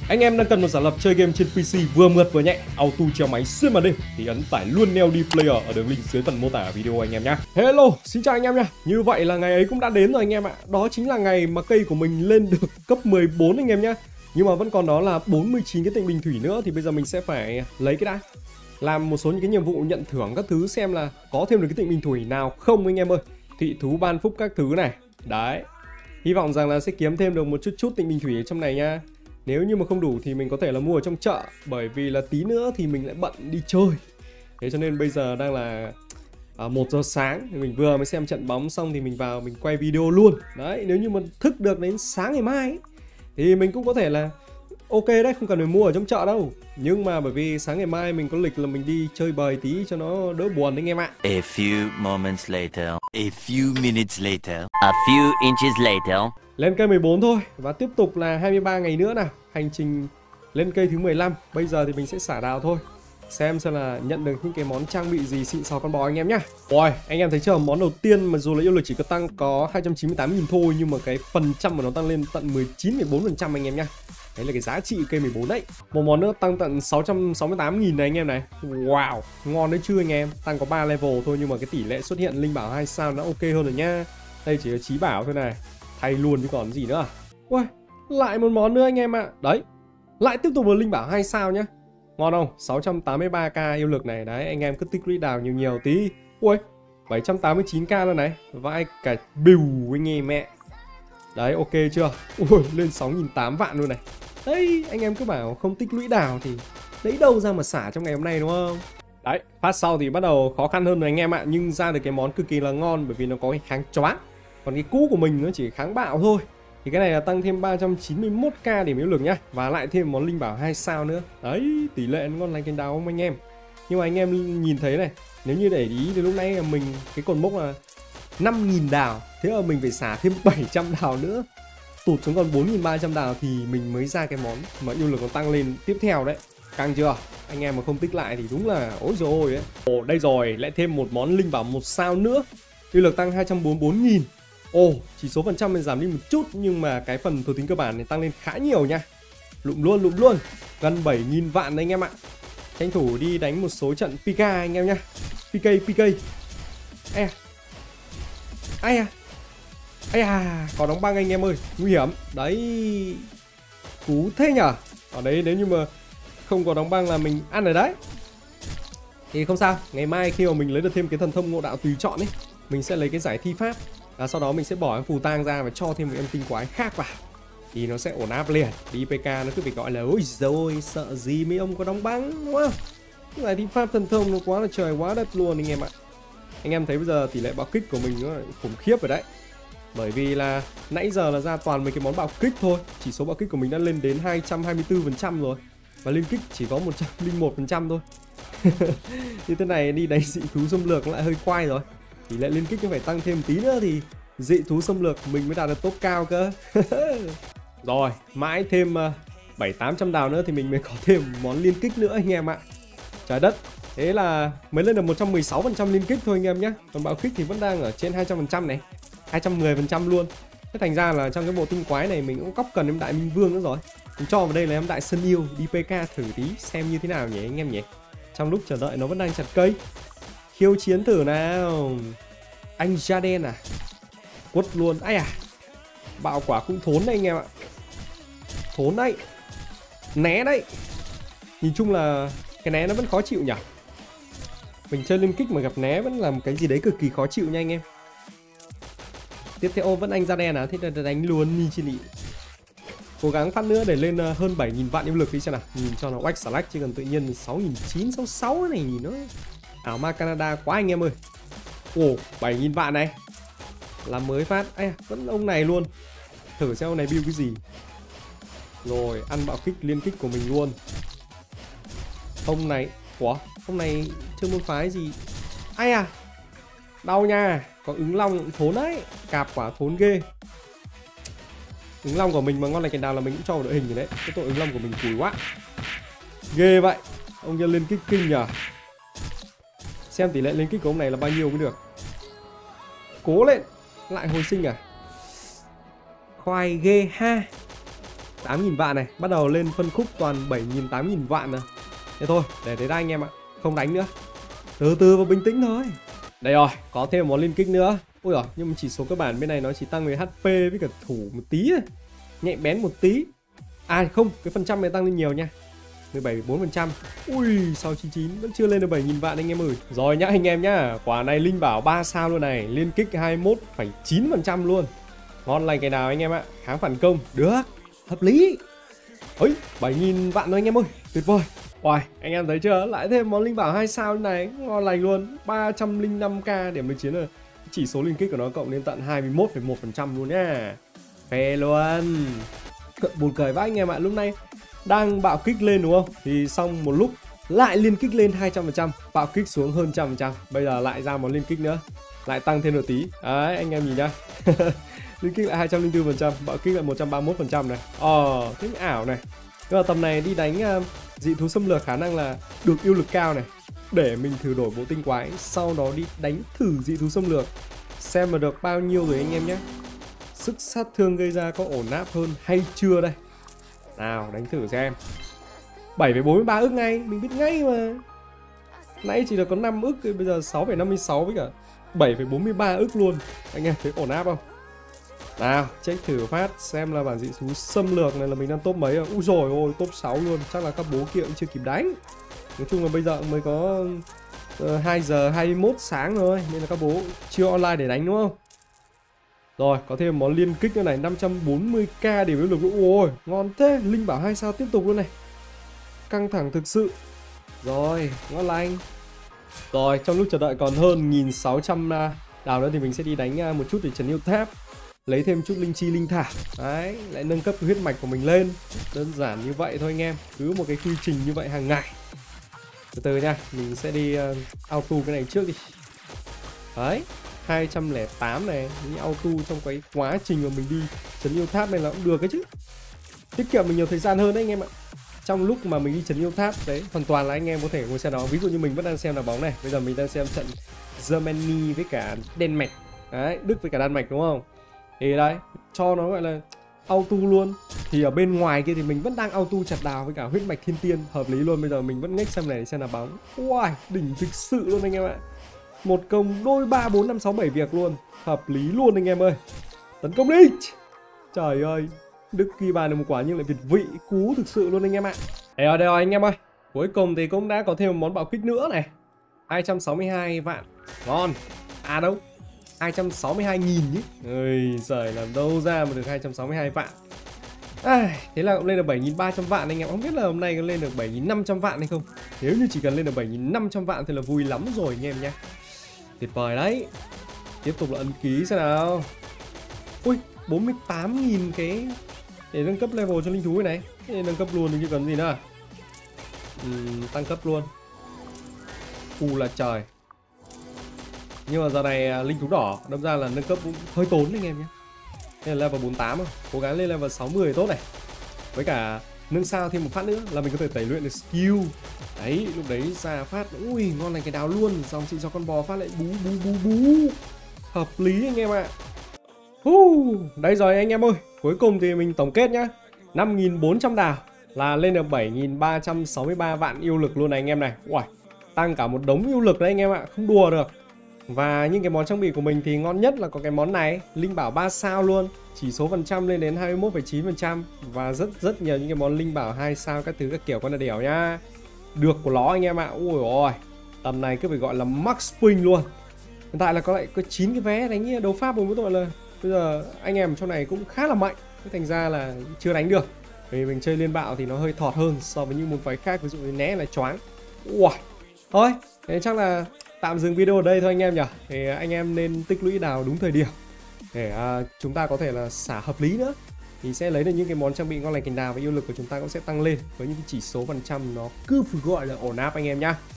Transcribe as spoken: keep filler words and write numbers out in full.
Anh em đang cần một giả lập chơi game trên pê xê vừa mượt vừa nhẹ, auto treo máy xuyên màn đêm thì ấn tải luôn Neo D Player ở đường link dưới phần mô tả video anh em nhé. Hello, xin chào anh em nha. Như vậy là ngày ấy cũng đã đến rồi anh em ạ. Đó chính là ngày mà cây của mình lên được cấp mười bốn anh em nhé. Nhưng mà vẫn còn đó là bốn mươi chín cái tịnh bình thủy nữa, thì bây giờ mình sẽ phải lấy cái đã, làm một số những cái nhiệm vụ nhận thưởng các thứ, xem là có thêm được cái tịnh bình thủy nào không anh em ơi. Thị thú ban phúc các thứ này. Đấy, hy vọng rằng là sẽ kiếm thêm được một chút chút tịnh bình thủy ở trong này nha. Nếu như mà không đủ thì mình có thể là mua ở trong chợ, bởi vì là tí nữa thì mình lại bận đi chơi. Thế cho nên bây giờ đang là à, một giờ sáng thì mình vừa mới xem trận bóng xong thì mình vào mình quay video luôn. Đấy, nếu như mà thức được đến sáng ngày mai ấy, thì mình cũng có thể là ok đấy, không cần phải mua ở trong chợ đâu. Nhưng mà bởi vì sáng ngày mai mình có lịch là mình đi chơi bời tí cho nó đỡ buồn anh em ạ. A few moments later, a few minutes later, a few inches later. Lên cây mười bốn thôi và tiếp tục là hai mươi ba ngày nữa nào. Hành trình lên cây thứ mười lăm. Bây giờ thì mình sẽ xả đào thôi, xem xem là nhận được những cái món trang bị gì xịn sò con bò anh em nhá. Rồi, anh em thấy chưa, món đầu tiên mà dù là yêu lực chỉ có tăng có hai trăm chín mươi tám nghìn thôi, nhưng mà cái phần trăm của nó tăng lên tận mười chín phẩy bốn phần trăm anh em nhá. Đấy là cái giá trị cây mười bốn đấy. Một món nữa tăng tận sáu trăm sáu mươi tám nghìn này anh em này. Wow, ngon đấy chứ anh em. Tăng có ba level thôi nhưng mà cái tỷ lệ xuất hiện linh bảo hai sao nó ok hơn rồi nhá. Đây chỉ là chí bảo thôi này, thay luôn chứ còn gì nữa. Ui, lại một món nữa anh em ạ. À. Đấy, lại tiếp tục là linh bảo hai sao nhá. Ngon không? sáu trăm tám mươi ba k yêu lực này. Đấy, anh em cứ tích lũy đào nhiều nhiều tí. Ui, bảy trăm tám mươi chín k luôn này. Vãi cả bìu anh em mẹ. Đấy, ok chưa? Ui, lên sáu nghìn tám trăm vạn luôn này. Đấy, anh em cứ bảo không tích lũy đào thì lấy đâu ra mà xả trong ngày hôm nay đúng không? Đấy, phát sau thì bắt đầu khó khăn hơn rồi anh em ạ. Nhưng ra được cái món cực kỳ là ngon, bởi vì nó có cái kháng choáng. Còn cái cũ của mình nó chỉ kháng bạo thôi. Thì cái này là tăng thêm ba trăm chín mươi mốt k điểm yếu lực nhá. Và lại thêm món linh bảo hai sao nữa. Đấy, tỷ lệ nó ngon lành cành đào không anh em? Nhưng mà anh em nhìn thấy này, nếu như để ý thì lúc nãy mình cái cột mốc là năm nghìn đào. Thế mà mình phải xả thêm bảy trăm đào nữa, tụt xuống còn bốn nghìn ba trăm đào thì mình mới ra cái món mà yêu lực nó tăng lên tiếp theo đấy. Căng chưa? Anh em mà không tích lại thì đúng là ối dồi ôi ấy. Ồ, đây rồi, lại thêm một món linh bảo một sao nữa. Yêu lực tăng hai trăm bốn mươi bốn nghìn. Ồ, chỉ số phần trăm mình giảm đi một chút, nhưng mà cái phần thuộc tính cơ bản này tăng lên khá nhiều nha. Lụm luôn, lụm luôn. Gần bảy nghìn vạn đấy anh em ạ. Tranh thủ đi đánh một số trận pê ca anh em nhá. pê ca, pê ca. Ây à. Ai à. Ây à, có đóng băng anh em ơi, nguy hiểm. Đấy, cú thế nhở. Ở đấy nếu như mà không có đóng băng là mình ăn rồi đấy. Thì không sao, ngày mai khi mà mình lấy được thêm cái thần thông ngộ đạo tùy chọn ấy, mình sẽ lấy cái giải thi pháp. Và sau đó mình sẽ bỏ em phù tang ra và cho thêm một em tinh quái khác vào, thì nó sẽ ổn áp liền. Đi pê ca nó cứ phải gọi là ôi rồi sợ gì mấy ông có đóng băng đúng không? Cái giải thi pháp thần thông nó quá là trời quá đất luôn anh em ạ. Anh em thấy bây giờ tỷ lệ bạo kích của mình nó khủng khiếp rồi đấy. Bởi vì là nãy giờ là ra toàn mấy cái món bạo kích thôi. Chỉ số bạo kích của mình đã lên đến hai trăm hai mươi tư phần trăm rồi. Và liên kích chỉ có một trăm lẻ một phần trăm thôi. Như thế này đi đánh dị thú xâm lược lại hơi khoai rồi. Tỷ lệ liên kích nó phải tăng thêm tí nữa thì dị thú xâm lược mình mới đạt được top cao cơ. Rồi, mãi thêm bảy tám trăm đào nữa thì mình mới có thêm món liên kích nữa anh em ạ. Trời đất. Thế là mới lên được một trăm mười sáu phần trăm liên kích thôi anh em nhé. Còn bạo kích thì vẫn đang ở trên hai trăm phần trăm này, hai trăm mười phần trăm luôn. Thế thành ra là trong cái bộ tinh quái này mình cũng cóc cần em đại minh vương nữa rồi. Mình cho vào đây là em đại sơn yêu, đi pê ca thử tí xem như thế nào nhỉ anh em nhỉ. Trong lúc chờ đợi nó vẫn đang chặt cây. Khiêu chiến thử nào. Anh Jaden à. Quất luôn. Ai à. Bạo quả cũng thốn đấy anh em ạ. Thốn đấy. Né đấy. Nhìn chung là cái né nó vẫn khó chịu nhỉ. Mình chơi liên kích mà gặp né vẫn là một cái gì đấy cực kỳ khó chịu nha anh em. Tiếp theo vẫn anh Jaden à. Thế là đánh luôn đi chị lị. Cố gắng phát nữa để lên hơn bảy nghìn vạn yêu lực đi xem nào. Nhìn cho nó oách xả lách, chứ còn tự nhiên sáu nghìn chín trăm sáu mươi sáu này nhìn nó ảo ma Canada quá anh em ơi. Ồ, bảy nghìn vạn này. Làm mới phát. Ây, vẫn ông này luôn. Thử xem ông này build cái gì. Rồi, ăn bạo kích liên kích của mình luôn. Ông này, ủa, ông này chơi môn phái gì? Ai à. Đau nha. Có ứng long thốn đấy. Cạp quả thốn ghê. Ứng long của mình mà ngon lành cành đào là mình cũng cho vào đội hình rồi đấy. Cái tội ứng long của mình cùi quá. Ghê vậy. Ông kia liên kích kinh nhờ. Xem tỷ lệ liên kích của ông này là bao nhiêu mới được. Cố lên. Lại hồi sinh à. Khoai ghê ha. tám nghìn vạn này, bắt đầu lên phân khúc toàn bảy nghìn, tám nghìn vạn rồi. Thế thôi, để đấy đã anh em ạ, không đánh nữa. Từ từ và bình tĩnh thôi. Đây rồi, có thêm một món liên kích nữa. Ui giời, nhưng mà chỉ số cơ bản bên này nó chỉ tăng về hát pê với cả thủ một tí thôi. Nhạy bén một tí. À không, cái phần trăm này tăng lên nhiều nha, mười bảy phẩy bốn phần trăm. Ui, sáu chín chín vẫn chưa lên được bảy nghìn vạn anh em ơi. Rồi nhá anh em nhá, quả này linh bảo ba sao luôn này, liên kích hai mươi mốt phẩy chín phần trăm luôn. Ngon lành cái nào anh em ạ, kháng phản công, được, hợp lý. Ôi, bảy nghìn vạn thôi anh em ơi, tuyệt vời. Ôi, anh em thấy chưa, lại thêm món linh bảo hai sao như này, ngon lành luôn. Ba trăm lẻ năm k điểm lực chiến rồi. Chỉ số liên kích của nó cộng lên tận hai mươi mốt phẩy một phần trăm luôn nha. Phê luôn. Buồn cười vãi anh em ạ, lúc này đang bạo kích lên đúng không, thì xong một lúc lại liên kích lên hai trăm phần trăm, bạo kích xuống hơn trăm phần trăm, bây giờ lại ra món liên kích nữa, lại tăng thêm một tí. Đấy anh em nhìn nhá. Liên kích lại hai trăm lẻ bốn phần trăm, bạo kích lại một trăm ba mươi mốt phần trăm này. Ờ, thích ảo này. Nhưng mà tầm này đi đánh uh, dị thú xâm lược khả năng là được yêu lực cao này, để mình thử đổi bộ tinh quái, sau đó đi đánh thử dị thú xâm lược xem mà được bao nhiêu rồi anh em nhé. Sức sát thương gây ra có ổn áp hơn hay chưa đây. Nào đánh thử xem. Bảy phẩy bốn mươi ba ức ngay, mình biết ngay mà. Nãy chỉ là có năm ức, bây giờ sáu phẩy năm mươi sáu với cả bảy phẩy bốn mươi ba ức luôn. Anh em thấy ổn áp không? Nào check thử phát xem là bản dị thú xâm lược này là mình đang top mấy rồi. Úi dồi ôi, top sáu luôn. Chắc là các bố kia cũng chưa kịp đánh. Nói chung là bây giờ mới có uh, hai giờ hai mươi mốt sáng rồi, nên là các bố chưa online để đánh đúng không? Rồi, có thêm món liên kích nữa này, năm trăm bốn mươi k điểm yếu lực. Ôi, ngon thế, linh bảo hai sao tiếp tục luôn này. Căng thẳng thực sự. Rồi, ngon lành. Rồi, trong lúc chờ đợi còn hơn một nghìn sáu trăm đào nữa thì mình sẽ đi đánh một chút để trấn yêu tháp, lấy thêm chút linh chi linh thảo. Đấy, lại nâng cấp huyết mạch của mình lên. Đơn giản như vậy thôi anh em, cứ một cái quy trình như vậy hàng ngày. Từ từ nha, mình sẽ đi uh, auto cái này trước đi. Đấy, hai trăm lẻ tám này, những auto trong cái quá trình mà mình đi trấn yêu tháp này là cũng được cái chứ. Tiết kiệm mình nhiều thời gian hơn đấy anh em ạ. Trong lúc mà mình đi trấn yêu tháp đấy, hoàn toàn là anh em có thể ngồi xem đó. Ví dụ như mình vẫn đang xem đá bóng này, bây giờ mình đang xem trận Germany với cả Đan Mạch. Đấy, Đức với cả Đan Mạch đúng không? Thì đấy, cho nó gọi là auto luôn. Thì ở bên ngoài kia thì mình vẫn đang auto chặt đào với cả huyết mạch thiên tiên, hợp lý luôn. Bây giờ mình vẫn ngách xem này xem đá bóng. Wow, đỉnh thực sự luôn anh em ạ. Một công đôi ba bốn năm sáu bảy việc luôn, hợp lý luôn anh em ơi. Tấn công đi. Trời ơi, Đức ghi bàn được một quả nhưng lại việt vị, cú thực sự luôn anh em ạ. Đây rồi, đây rồi anh em ơi. Cuối cùng thì cũng đã có thêm một món bạo kích nữa này. hai trăm sáu mươi hai vạn. Ngon. À đâu, hai trăm sáu mươi hai nghìn chứ. Ơi giời, làm đâu ra mà được hai trăm sáu mươi hai vạn. À, thế là cũng lên được bảy nghìn ba trăm vạn anh em. Không biết là hôm nay có lên được bảy nghìn năm trăm vạn hay không. Nếu như chỉ cần lên được bảy nghìn năm trăm vạn thì là vui lắm rồi anh em nhé. Tuyệt vời đấy. Tiếp tục là ấn ký xem nào. Ui, bốn mươi tám nghìn cái để nâng cấp level cho linh thú này. Thế nâng cấp luôn thì cần gì nữa. uhm, Tăng cấp luôn. U là trời. Nhưng mà giờ này linh thú đỏ đâm ra là nâng cấp cũng hơi tốn anh em nhé. Đây là level bốn mươi tám rồi. Cố gắng lên level sáu mươi tốt này. Với cả nâng sao thêm một phát nữa là mình có thể tẩy luyện được skill. Đấy, lúc đấy ra phát, ui ngon lành cái đào luôn. Dòng chị cho con bò phát lại bú bú bú bú. Hợp lý anh em ạ. uh, Đây rồi anh em ơi. Cuối cùng thì mình tổng kết nhá, năm nghìn bốn trăm đào là lên được bảy nghìn ba trăm sáu mươi ba vạn yêu lực luôn này anh em này. Uầy, tăng cả một đống yêu lực đấy anh em ạ, không đùa được. Và những cái món trang bị của mình thì ngon nhất là có cái món này, linh bảo ba sao luôn, chỉ số phần trăm lên đến hai mươi mốt phẩy chín phần trăm. Và rất rất nhiều những cái món linh bảo hai sao các thứ các kiểu con là đẻo nhá. Được của nó anh em ạ. Ui ôi, tầm này cứ phải gọi là max ping luôn. Hiện tại là có lại có chín cái vé đánh đấu pháp, với tội là bây giờ anh em trong này cũng khá là mạnh, thành ra là chưa đánh được. Vì mình chơi liên bạo thì nó hơi thọt hơn so với những môn phái khác, ví dụ như né là choáng. Ui, thôi thế chắc là tạm dừng video ở đây thôi anh em nhỉ. Thì anh em nên tích lũy đào đúng thời điểm để uh, chúng ta có thể là xả hợp lý nữa, thì sẽ lấy được những cái món trang bị ngon lành cành đào, và yêu lực của chúng ta cũng sẽ tăng lên với những cái chỉ số phần trăm nó cứ gọi là ổn áp anh em nhá.